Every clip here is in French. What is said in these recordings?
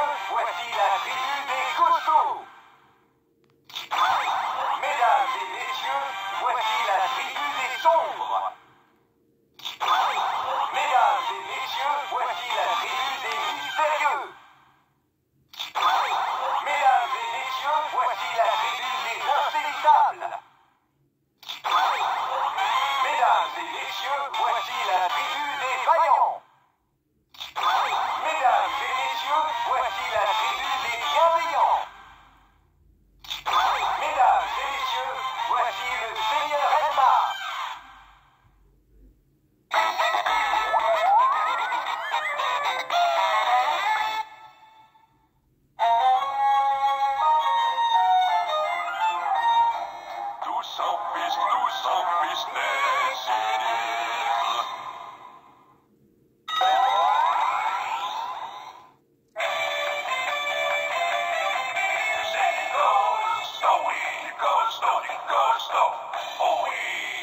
messieurs, voici la tribu des costauds. Mesdames et messieurs, voici la tribu des sombres. Mesdames et messieurs, voici la tribu des mystérieux. Mesdames et messieurs, voici la tribu des insaisissables. Mesdames et messieurs, voici la tribu des vaillants. Mesdames et messieurs, voici la tribu des bienveillants. Mesdames et messieurs, voici le Seigneur Enma. Tous en business sinistre. Oh oui.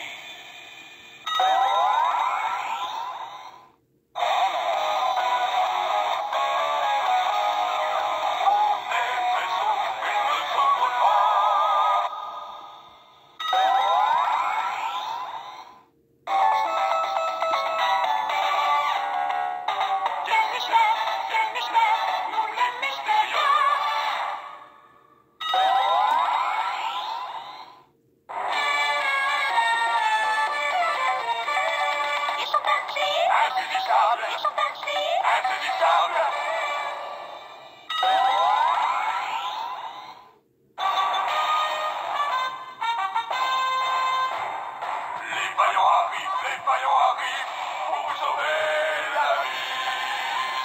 Les vaillants arrivent pour vous sauver la vie.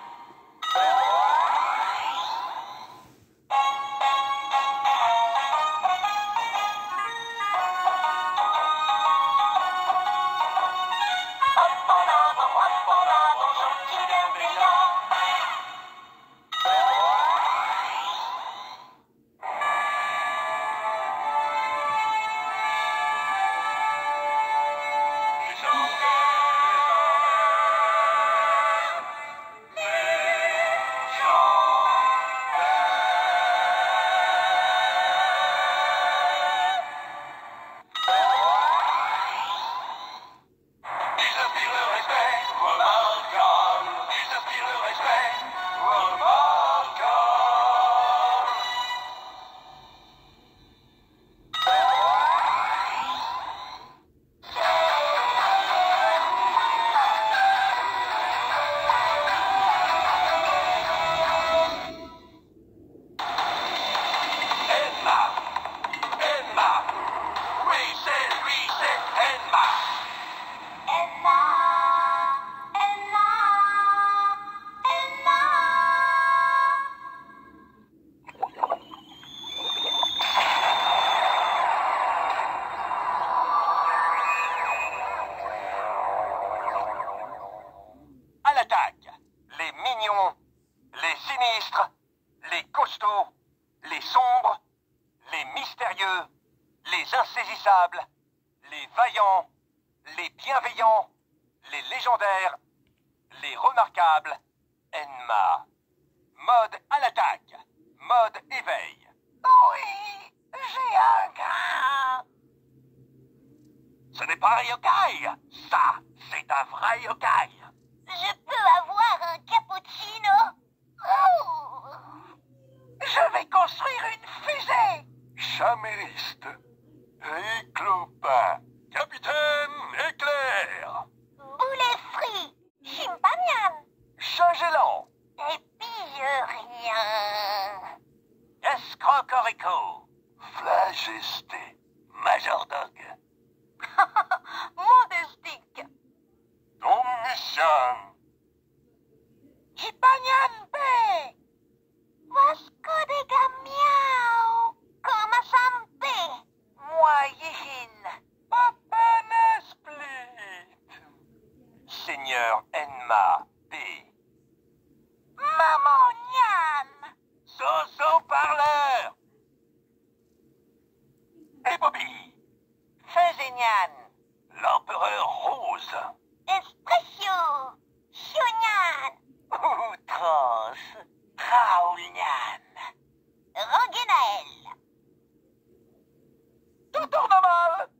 Hop en avant, gentil bienveillant. À l'attaque! Les mignons, les sinistres, les costauds, les sombres, les mystérieux, les insaisissables, les vaillants, les bienveillants, les légendaires, les remarquables, Enma. Mode à l'attaque. Mode éveil. Oui, j'ai un grain. Ce n'est pas un yokai. Ça, c'est un vrai yokai. Je peux avoir un cappuccino? Oh! Je vais construire une fusée. Chamériste. Et clopin. Capitaine éclair. Boulet frit. Chimpagnan. Chagélan. Et puis rien. Escrocorico. Flagesté. Majordog. Modestique. Tom Mission. Chipagnan B. Vasco de Gamiao. Comme santé. Moyen. Papa Split. Seigneur Enma B. Maman Nyan. Soso parleur. Et Bobby. Fezignan. L'empereur rose. Espresso. Chionyan. Outra. Raoul Nian. Roguenaël. Tout tourne mal.